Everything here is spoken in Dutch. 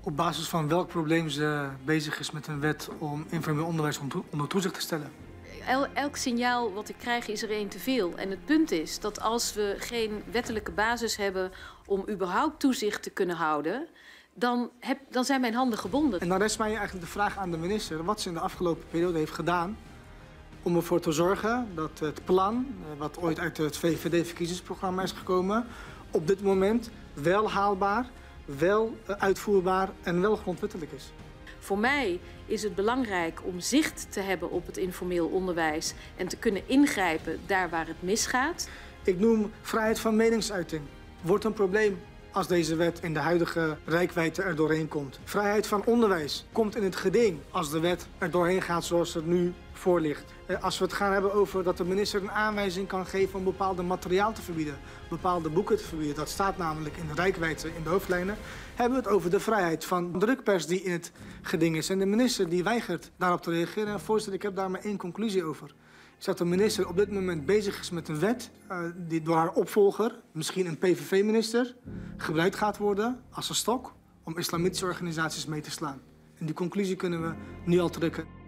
op basis van welk probleem ze bezig is met een wet om informeel onderwijs onder toezicht te stellen. Elk signaal wat ik krijg is er één te veel. En het punt is dat als we geen wettelijke basis hebben om überhaupt toezicht te kunnen houden, dan zijn mijn handen gebonden. En dan rest mij eigenlijk de vraag aan de minister wat ze in de afgelopen periode heeft gedaan om ervoor te zorgen dat het plan, wat ooit uit het VVD-verkiezingsprogramma is gekomen, op dit moment wel haalbaar, wel uitvoerbaar en wel grondwettelijk is. Voor mij is het belangrijk om zicht te hebben op het informeel onderwijs en te kunnen ingrijpen daar waar het misgaat. Ik noem vrijheid van meningsuiting. Wordt een probleem als deze wet in de huidige reikwijdte er doorheen komt. Vrijheid van onderwijs komt in het geding als de wet er doorheen gaat zoals het nu voor ligt. Als we het gaan hebben over dat de minister een aanwijzing kan geven om bepaalde materiaal te verbieden, bepaalde boeken te verbieden, dat staat namelijk in de reikwijdte in de hoofdlijnen, hebben we het over de vrijheid van drukpers die in het geding is. En de minister die weigert daarop te reageren. En voorzitter, ik heb daar maar één conclusie over. Is dat de minister op dit moment bezig is met een wet die door haar opvolger, misschien een PVV-minister, gebruikt gaat worden als een stok om islamitische organisaties mee te slaan. En die conclusie kunnen we nu al trekken.